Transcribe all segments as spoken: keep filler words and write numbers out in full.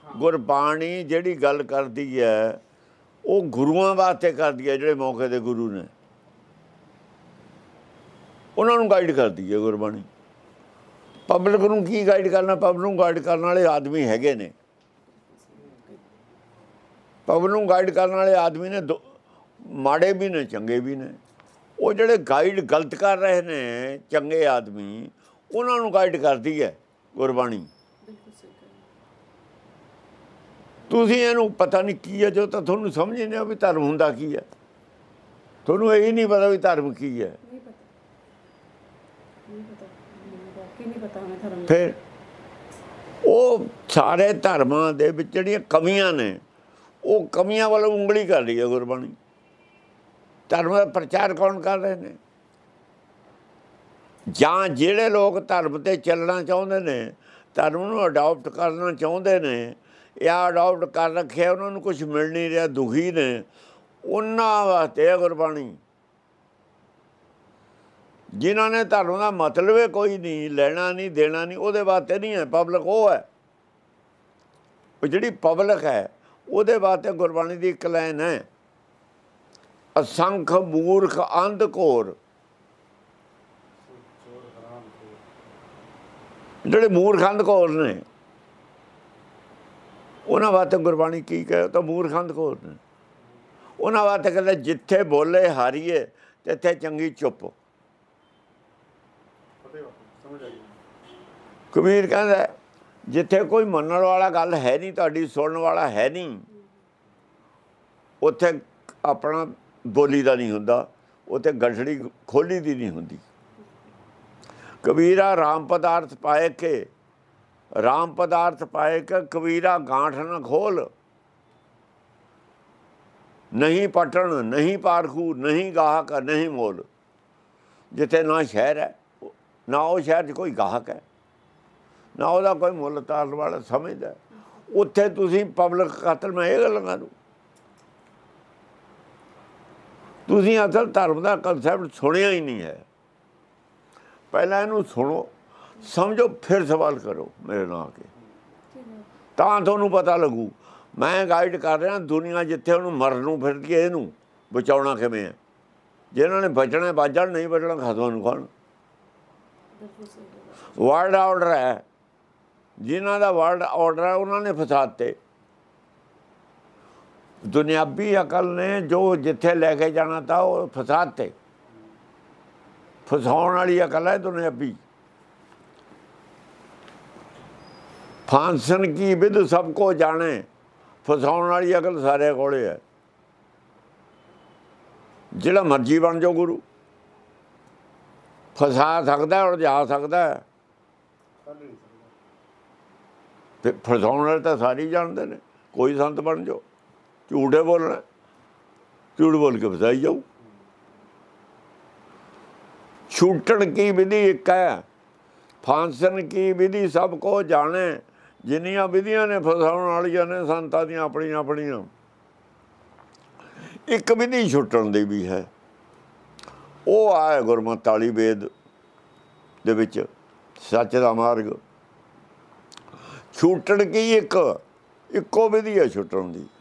गुरबाणी जिहड़ी गल करदी है वो गुरुआं वास्ते करदी है, जिहड़े मौके दे गुरु ने उन्हां नूं गाइड करदी है गुरबाणी। पब्लिक नूं की गाइड करना? पब्लिक नूं गाइड करने वाले आदमी हैगे ने, पब्लिक नूं गाइड करने वाले आदमी ने दो माड़े भी ने चंगे भी ने। वो जिहड़े गाइड गलत कर रहे ने चंगे आदमी उन्हां नूं गाइड करदी है गुरबाणी। तुसीं इहनूं पता नहीं की है, जो तां तुहानूं समझ ही नहीं भी धर्म हुंदा की है। तुहानूं यही नहीं पता भी धर्म की है। फिर वो सारे धर्मां दे विच जिहड़ियां कमियां ने वो कमियां वाल उंगली कर रही है गुरबाणी। धर्म का प्रचार कौन कर रहे हैं? जां जिहड़े लोग धर्म ते चलना चाहुंदे ने, धर्म नूं अडॉप्ट करना चाहुंदे ने या अडॉप्ट कर रखे, उन्होंने कुछ मिल नहीं रहा, दुखी ने, उन्हां वास्ते है गुरबाणी। जिन्हां ने धर्म का मतलब है कोई नहीं, लेना नहीं देना नहीं, उहदे वास्ते नहीं है। पब्लिक वो है, जिहड़ी पब्लिक है उहदे वास्ते गुरबाणी दी इक लाइन है, असंख मूर्ख अंध घोर। जिहड़े मूर्ख अंध घोर ने उन्हां वास्ते गुरबाणी की कहे तो मूर्ख अंध घोर ने। उन्हां वास्ते कहंदे जिथे बोले हारीए तिथे चंगी चुप। कबीर कहंदा जिथे कोई मनण वाला गल है नहीं, तुहाडी सुनने वाला है नहीं, उत्थे अपना बोली दा नहीं हुंदा, उत्थे गठड़ी खोली दी नहीं हुंदी। कबीरा राम पदार्थ पाए के, राम पदार्थ पाए के कबीरा गांठ न खोल। नहीं पटन नहीं पारखू नहीं गाहक नहीं मोल। जिथे ना शहर है ना वो शहर च कोई गाहक है, ना वह कोई मुल तारन वाला समझदा, उत्थे तुसीं पब्लिक खातर मैं ये गल्लां करूं। तुसीं असल धर्म का कंसैप्ट सुनिया ही नहीं है। पहला इनू सुनो समझो फिर सवाल करो मेरे नाल आके, तां तुहानूं पता लगू। मैं गाइड कर रहा दुनिया जिथे उन्होंने मरन नूं फिरदी है, इहनूं बचाउणा किवें है। जिन्हां ने बचना बच जाण, नहीं बचना खसमां नूं खाण। वर्ल्ड ऑर्डर है, जिन्हां दा वर्ल्ड ऑर्डर है उन्होंने फसाते। दुनियावी अकल ने जो जिथे लैके जाना था वो फसाते। फसाउण वाली अकल है दुनियावी। फांसन की विध सबको जाने, फसाउण वाली अकल सारे कोले है। जिहड़ा मर्जी बन जाओ गुरु, फसा सकता है, उलझा सकता है। तो फसाउण वाले तो सारे जानते हैं। कोई संत बन जाओ, झूठे बोलना, झूठ बोल के फसाई जाओ। छूटण की विधि एक है, फांसन की विधि सबको जाने। जिन्नियां विधियां ने फसाउण वालियां ने संतां दियां अपणियां अपणियां, एक विधि छुटण दी भी है। वो आए गुरमत वाली वेद दे विच सच दा मार्ग। छूटण की एक इक्को विधि है छुटण दी।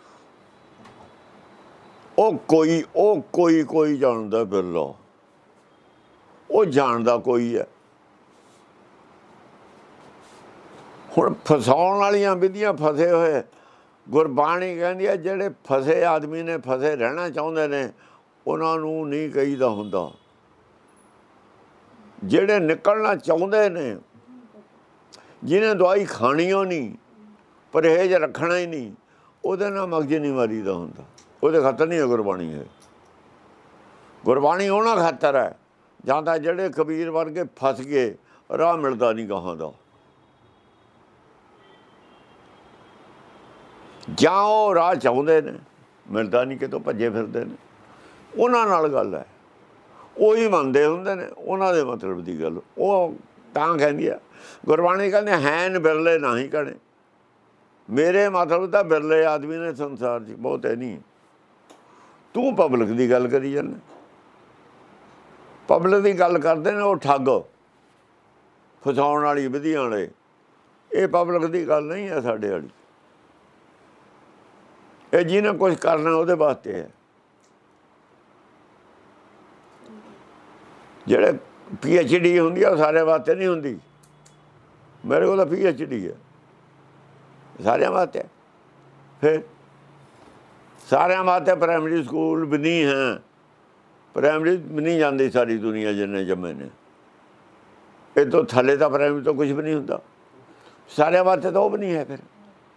ओ कोई ओ कोई कोई जानदा बिरला, वो जानदा कोई है। हुण फसाउण वालियां विधियां फसे होए, गुरबाणी कहंदी है जिहड़े फसे आदमी ने, फसे रहना चाहुंदे ने, उन्हां नूं नहीं कहीदा हुंदा। जिहड़े निकलना चाहुंदे ने, जिन्हें दवाई खानी हो नहीं, परहेज रखना ही नहीं, उहदे नाल मगज नहीं मारीदा हुंदा। उहदे खातर नहीं है गुरबाणी है। गुरबाणी उहनां खातर है जां तां जिहड़े कबीर वर्गे फस गए, राह मिलदा नहीं गाहां दा, जां वो राह चाहुंदे ने मिलदा नहीं, कितों भज्जे फिरदे ने। उन्हां नाल गल है, ਉਹੀ ਮੰਨਦੇ ਹੁੰਦੇ ਨੇ ਉਹਨਾਂ ਦੇ ਮਤਲਬ ਦੀ ਗੱਲ। ਉਹ ਤਾਂ ਕਹਿੰਦੀ ਆ ਗੁਰਬਾਣੀ, ਕਹਿੰਦੇ ਹੈਨ ਬਿਰਲੇ ਨਹੀਂ ਕਣੇ। ਮੇਰੇ ਮਤਲਬ ਤਾਂ ਬਿਰਲੇ ਆਦਮੀ ਨੇ ਸੰਸਾਰ 'ਚ, ਬਹੁਤੇ ਨਹੀਂ। ਤੂੰ ਪਬਲਿਕ ਦੀ ਗੱਲ ਕਰੀ ਜਾਂਦਾ। ਪਬਲਿਕ ਦੀ ਗੱਲ ਕਰਦੇ ਨੇ ਉਹ ਠੱਗ, ਫਸਾਉਣ ਵਾਲੀ ਵਿਧੀਆਂ ਵਾਲੇ। ਇਹ ਪਬਲਿਕ ਦੀ ਗੱਲ ਨਹੀਂ ਹੈ ਸਾਡੇ ਵਾਲੀ। ਇਹ ਜਿਹਨੇ ਕੁਛ ਕਰਨਾ ਉਹਦੇ ਵਾਸਤੇ ਹੈ। ਜਿਹੜੇ ਪੀ ਐਚ ਡੀ ਹੁੰਦੀ ਆ ਉਹ ਸਾਰਿਆਂ ਵਾਸਤੇ ਨਹੀਂ ਹੁੰਦੀ। ਮੇਰੇ ਕੋਲ ਤਾਂ ਪੀ ਐਚ ਡੀ ਹੈ, ਸਾਰਿਆਂ ਵਾਸਤੇ। ਫਿਰ ਸਾਰਿਆਂ ਵਾਸਤੇ ਪ੍ਰਾਇਮਰੀ ਸਕੂਲ ਵੀ ਨਹੀਂ ਹੈ, ਪ੍ਰਾਇਮਰੀ ਵੀ ਨਹੀਂ ਜਾਂਦੀ ਸਾਰੀ ਦੁਨੀਆ ਜਿੰਨੇ ਜੰਮੇ ਨੇ। ਇਹ ਤੋਂ ਥੱਲੇ ਤਾਂ ਪ੍ਰਾਇਮਰੀ ਤੋਂ ਕੁਛ ਵੀ ਨਹੀਂ ਹੁੰਦਾ, ਸਾਰਿਆਂ ਵਾਸਤੇ ਤਾਂ ਉਹ ਵੀ ਨਹੀਂ ਹੈ। ਫਿਰ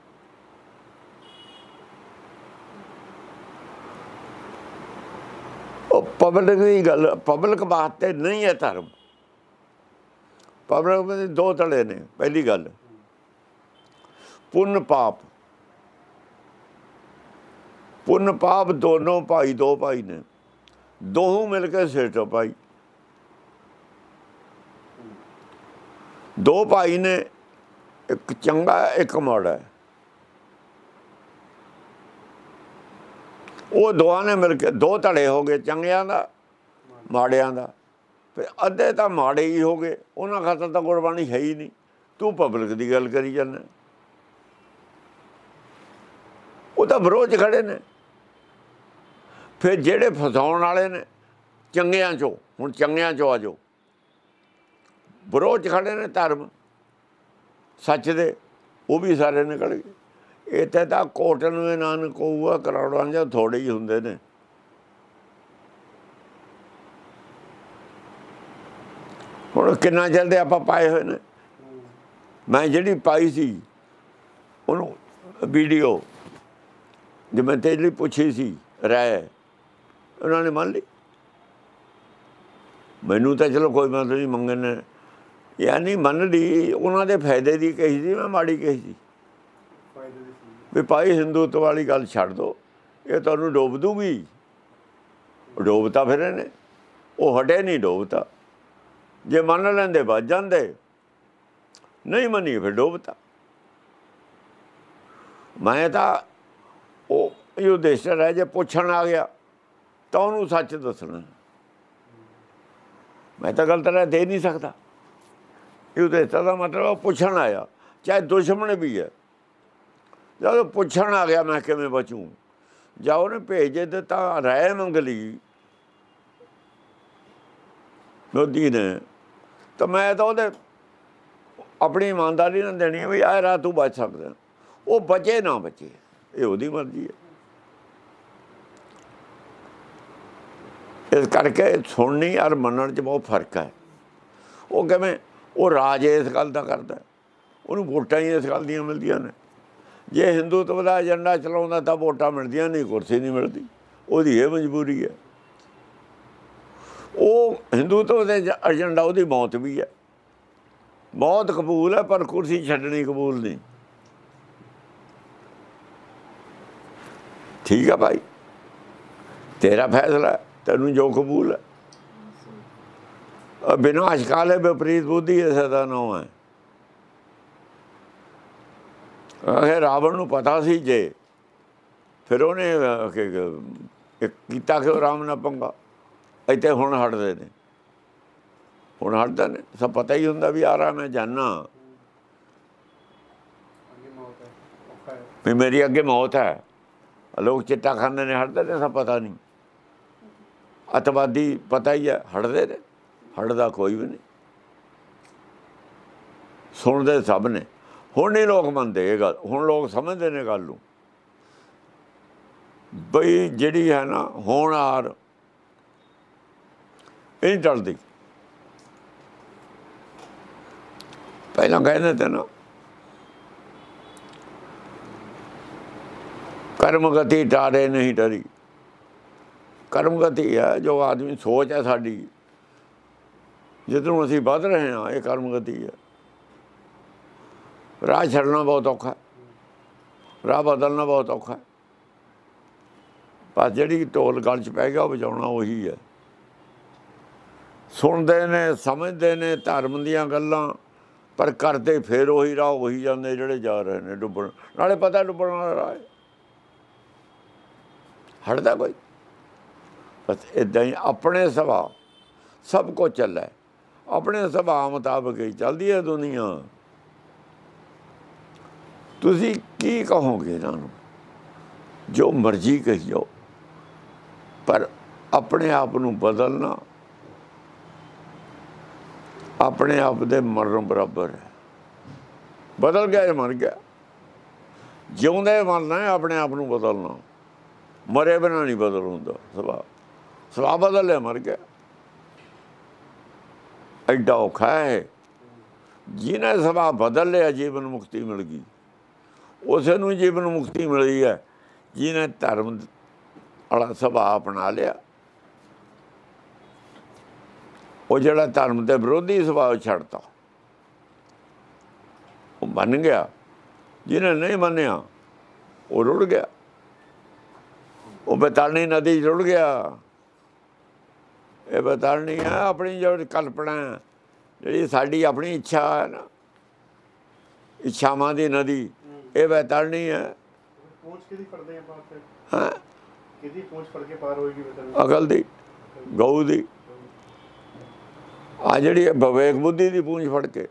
ਉਹ ਪਬਲਿਕ ਦੀ ਗੱਲ, ਪਬਲਿਕ ਵਾਸਤੇ ਨਹੀਂ ਹੈ ਧਰਮ। ਪਬਲਿਕ ਦੇ ਦੋ ਧੜੇ ਨੇ। ਪਹਿਲੀ ਗੱਲ ਪੁੰਨ ਪਾਪ, ਪੁੰਨ ਪਾਪ ਦੋਨੋਂ ਭਾਈ, ਦੋ ਭਾਈ ਨੇ, ਦੋਹੋਂ ਮਿਲ ਕੇ ਸੇਠੋ ਭਾਈ। ਦੋ ਭਾਈ ਨੇ, ਇੱਕ ਚੰਗਾ ਇੱਕ ਮਾੜਾ ਹੈ। ਉਹ ਦੋਹਾਂ ਨੇ ਮਿਲ ਕੇ ਦੋ ਧੜੇ ਹੋ ਗਏ, ਚੰਗਿਆਂ ਦਾ ਮਾੜਿਆਂ ਦਾ। ਫਿਰ ਅੱਧੇ ਤਾਂ ਮਾੜੇ ਹੀ ਹੋ ਗਏ, ਉਹਨਾਂ ਖਾਤਰ ਤਾਂ ਗੁਰਬਾਣੀ ਹੈ ਹੀ ਨਹੀਂ। ਤੂੰ ਪਬਲਿਕ ਦੀ ਗੱਲ ਕਰੀ ਜਾਂਦਾ। ਉਹ ਤਾਂ ਵਿਰੋਧ 'ਚ ਖੜੇ ਨੇ। ਫਿਰ ਜਿਹੜੇ ਫਸਾਉਣ ਵਾਲੇ ਨੇ ਚੰਗਿਆਂ 'ਚੋਂ, ਹੁਣ ਚੰਗਿਆਂ 'ਚੋਂ ਆ ਜਾਓ, ਵਿਰੋਧ 'ਚ ਖੜੇ ਨੇ ਧਰਮ ਸੱਚ ਦੇ, ਉਹ ਵੀ ਸਾਰੇ ਨਿਕਲ ਗਏ। ਇੱਥੇ ਤਾਂ ਕੋਟਨ ਨੂੰ ਨਾਨਕ ਕਹੂਗਾ, ਕਰੋੜਾਂ ਜਾਂ ਥੋੜ੍ਹੇ ਹੀ ਹੁੰਦੇ ਨੇ। ਹੁਣ ਕਿੰਨਾ ਚਿਰ ਦੇ ਆਪਾਂ ਪਾਏ ਹੋਏ ਨੇ। ਮੈਂ ਜਿਹੜੀ ਪਾਈ ਸੀ ਉਹਨੂੰ ਵੀਡੀਓ, ਜਿਵੇਂ ਤੇਰੇ ਲਈ ਪੁੱਛੀ ਸੀ ਰਾਏ, ਉਹਨਾਂ ਨੇ ਮੰਨ ਲਈ। ਮੈਨੂੰ ਤਾਂ ਚਲੋ ਕੋਈ ਮਤਲਬ ਨਹੀਂ ਮੰਗਣ ਨੇ, ਯਾਨੀ ਮੰਨ ਲਈ। ਉਹਨਾਂ ਦੇ ਫਾਇਦੇ ਦੀ ਕਹੀ ਸੀ, ਮੈਂ ਮਾੜੀ ਕਹੀ ਸੀ ਵੀ ਭਾਈ ਹਿੰਦੂਤਵ ਵਾਲੀ ਗੱਲ ਛੱਡ ਦਿਓ, ਇਹ ਤੁਹਾਨੂੰ ਡੋਬ ਦੂਗੀ। ਡੋਬਤਾ ਫਿਰ ਇਹਨੇ, ਉਹ ਹਟੇ ਨਹੀਂ ਡੋਬਤਾ। ਜੇ ਮੰਨ ਲੈਂਦੇ ਬਚ ਜਾਂਦੇ, ਨਹੀਂ ਮੰਨੀ ਫਿਰ ਡੋਬਤਾ। ਮੈਂ ਤਾਂ ਉਹ ਯੁਧਿਸ਼ਟਰ ਹੈ, ਜੇ ਪੁੱਛਣ ਆ ਗਿਆ ਤਾਂ ਉਹਨੂੰ ਸੱਚ ਦੱਸਣਾ। ਮੈਂ ਤਾਂ ਗਲਤ ਰਹਿ ਦੇ ਨਹੀਂ ਸਕਦਾ। ਯੁਧਿਸ਼ਟਰ ਦਾ ਮਤਲਬ ਪੁੱਛਣ ਆਇਆ, ਚਾਹੇ ਦੁਸ਼ਮਣ ਵੀ ਹੈ। ਜਦੋਂ ਪੁੱਛਣ ਆ ਗਿਆ ਮੈਂ ਕਿਵੇਂ ਬਚੂੰ, ਜਾਂ ਉਹਨੇ ਭੇਜ ਦਿੱਤਾ ਰਾਏ ਮੰਗ ਲਈ ਮੋਦੀ ਨੇ, ਤਾਂ ਮੈਂ ਤਾਂ ਉਹਦੇ ਆਪਣੀ ਇਮਾਨਦਾਰੀ ਨਾਲ ਦੇਣੀ ਹੈ ਵੀ ਆਹ ਰਾਹ ਤੂੰ ਬਚ ਸਕਦਾ। ਉਹ ਬਚੇ ਨਾ ਬਚੇ, ਇਹ ਉਹਦੀ ਮਰਜ਼ੀ ਹੈ। ਇਸ ਕਰਕੇ ਸੁਣਨੀ ਔਰ ਮੰਨਣ 'ਚ ਬਹੁਤ ਫਰਕ ਹੈ। ਉਹ ਕਿਵੇਂ, ਉਹ ਰਾਜ ਇਸ ਗੱਲ ਦਾ ਕਰਦਾ, ਉਹਨੂੰ ਵੋਟਾਂ ਹੀ ਇਸ ਗੱਲ ਦੀਆਂ ਮਿਲਦੀਆਂ ਨੇ। ਜੇ ਹਿੰਦੂਤਵ ਦਾ ਏਜੰਡਾ ਚਲਾਉਂਦਾ ਤਾਂ ਵੋਟਾਂ ਮਿਲਦੀਆਂ ਨਹੀਂ, ਕੁਰਸੀ ਨਹੀਂ ਮਿਲਦੀ। ਉਹਦੀ ਇਹ ਮਜਬੂਰੀ ਹੈ। ਉਹ ਹਿੰਦੂਤਵ ਦੇ ਏਜੰਡਾ, ਉਹਦੀ ਮੌਤ ਵੀ ਹੈ। ਮੌਤ ਕਬੂਲ ਹੈ, ਪਰ ਕੁਰਸੀ ਛੱਡਣੀ ਕਬੂਲ ਨਹੀਂ। ਠੀਕ ਹੈ ਭਾਈ, ਤੇਰਾ ਫੈਸਲਾ, ਤੈਨੂੰ ਜੋ ਕਬੂਲ ਹੈ। ਵਿਨਾਸ਼ ਕਾਲੇ ਵਿਪਰੀਤ ਬੁੱਧੀ ਇਸੇ ਦਾ ਨਾਮ ਹੈ। ਇਹ ਰਾਵਣ ਨੂੰ ਪਤਾ ਸੀ ਜੇ, ਫਿਰ ਉਹਨੇ ਕੀਤਾ ਕਿ ਰਾਮ ਨਾਲ ਪੰਗਾ। ਇੱਥੇ ਹੁਣ ਹਟਦੇ ਨੇ, ਹੁਣ ਹਟਦੇ ਨੇ। ਸਭ ਪਤਾ ਹੀ ਹੁੰਦਾ ਵੀ ਆ ਰਹਾ, ਮੈਂ ਜਾਨਾ ਵੀ ਮੇਰੀ ਅੱਗੇ ਮੌਤ ਹੈ। ਲੋਕ ਚਿੱਟਾ ਖਾਂਦੇ ਨੇ, ਹਟਦੇ ਨੇ, ਸਭ ਪਤਾ ਨਹੀਂ। ਅੱਤਵਾਦੀ ਪਤਾ ਹੀ ਹੈ, ਹਟਦੇ ਨੇ। ਹਟਦਾ ਕੋਈ ਵੀ ਨਹੀਂ, ਸੁਣਦੇ ਸਭ ਨੇ। ਹੁਣ ਨਹੀਂ ਲੋਕ ਮੰਨਦੇ ਇਹ ਗੱਲ, ਹੁਣ ਲੋਕ ਸਮਝਦੇ ਨੇ ਗੱਲ ਨੂੰ ਬਈ ਜਿਹੜੀ ਹੈ ਨਾ ਹੋਣਹਾਰ ਇਹ ਨਹੀਂ ਟਲਦੀ। ਪਹਿਲਾਂ ਕਹਿੰਦੇ ਤੇ ਨਾ ਕਰਮਗਤੀ ਟਾਰੇ ਨਹੀਂ ਡਰੀ। ਕਰਮਗਤੀ ਹੈ ਜੋ ਆਦਮੀ ਸੋਚ ਹੈ ਸਾਡੀ, ਜਿੱਧਰੋਂ ਅਸੀਂ ਵੱਧ ਰਹੇ ਹਾਂ, ਇਹ ਕਰਮਗਤੀ ਹੈ। ਰਾਹ ਛੱਡਣਾ ਬਹੁਤ ਔਖਾ, ਰਾਹ ਬਦਲਣਾ ਬਹੁਤ ਔਖਾ। ਬਸ ਜਿਹੜੀ ਢੋਲ ਗਲ 'ਚ ਪੈ ਗਿਆ ਉਹ ਵਜਾਉਣਾ ਉਹੀ ਹੈ। ਸੁਣਦੇ ਨੇ, ਸਮਝਦੇ ਨੇ ਧਰਮ ਦੀਆਂ ਗੱਲਾਂ, ਪਰ ਕਰਦੇ ਫਿਰ ਉਹੀ ਰਾਹ ਉਹੀ ਜਾਂਦੇ ਜਿਹੜੇ ਜਾ ਰਹੇ ਨੇ ਡੁੱਬਣ। ਨਾਲੇ ਪਤਾ ਡੁੱਬਣ ਵਾਲਾ ਰਾਹ ਹੈ, ਹਟਦਾ ਕੋਈ। ਬਸ ਇੱਦਾਂ ਹੀ ਆਪਣੇ ਸੁਭਾਅ ਸਭ ਕੁਝ ਚੱਲਦਾ, ਆਪਣੇ ਸੁਭਾਅ ਮੁਤਾਬਕ ਹੀ ਚੱਲਦੀ ਹੈ ਦੁਨੀਆ। ਤੁਸੀਂ ਕੀ ਕਹੋਗੇ ਇਹਨਾਂ ਨੂੰ? जो मर्जी कही जाओ, पर अपने आप नूं बदलना अपने आप दे मरण बराबर है। बदल गया या मर गया, जिउंदे मरना है, अपने आप नूं बदलना, मरे बिना नहीं बदल हुंदा। सुभाव सुभाव बदल लिया, मर गया। एडा औखा है। जिन्हें सुभाव बदल लिया जीवन मुक्ति मिल गई, उस नूं जीवन मुक्ति मिली है। जिन्हें धर्म वाला सुभाव अपना लिया, वो जिहड़ा धर्म के विरोधी सुभाव छड्डता वो बन गया। जिन्हें नहीं मनिया वो रुड़ गया, वो बैतारणी नदी रुड़ गया। ये बैतारणी है अपनी जो कल्पना है, जी साड़ी अपनी इच्छा है ना, इच्छावां दी नदी, ये बैतारणी है। हाँ, अकल दी, गऊ दी, आ जी विवेक बुद्धि की पूंछ फड़ के।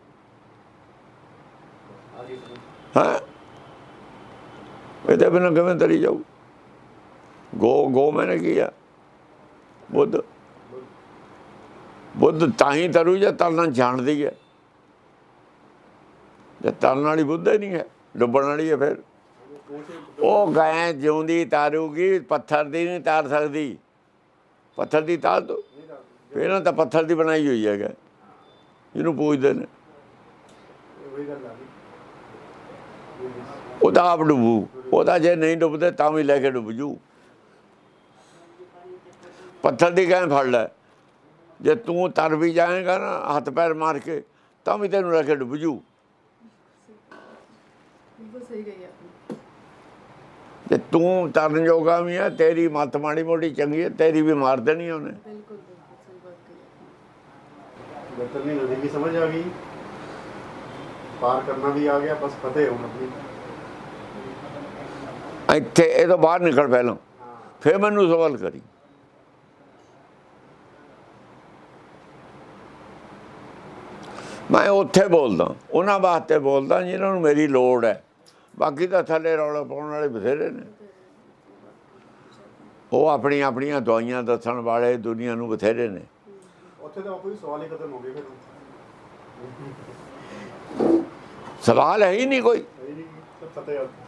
हाँ, ये बिना किवें तरी जाऊ। गो गो मैंने किया, बुद्ध बुद्ध ताही तरू जो तरना जानती है। जो तरन वाली बुद्ध ही नहीं है, डुबण वाली है। फिर वो गाय जिउंदी तारूगी, पत्थर की नहीं तार सकती। पत्थर की तार दो, फिर तो पत्थर की बनाई हुई है, जिन्हों पूजते हैं। वो तो आप डुबू, वो तो जे नहीं डुबते तो भी लैके डुब जू। पत्थर की गाय फड़ लै, जे तू तर भी जाएगा ना हथ पैर मार के, तो भी तेन लैके डुब जू। जे तू तरन जोगा भी है, तेरी मत माड़ी मोटी चंगी है, तेरी भी मार देनी उन्हें। बैतरणी नदी की समझ आ गई, पार करना भी आ गया, बस फतेह होना अपनी। इत्थे ये तो बाहर निकल पहलों, फिर मैनू सवाल करी। मैं उत्थे बोलदा, उन्हां वास्ते बोलदा जिन्होंने मेरी लोड़ है। बाकी तो थले रौला पाउण वाले बथेरे ने, वो अपनी अपनी दवाइयां दसन वाले दुनिया नूं बथेरे ने। उत्थे तो कोई सवाल ही खत्म हो गए। फिर सवाल है ही नहीं कोई। फतेह